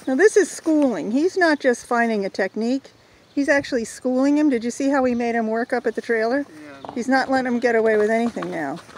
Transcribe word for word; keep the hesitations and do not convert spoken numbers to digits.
Now this is schooling. He's not just finding a technique. He's actually schooling him. Did you see how he made him work up at the trailer? Yeah. He's not letting him get away with anything now.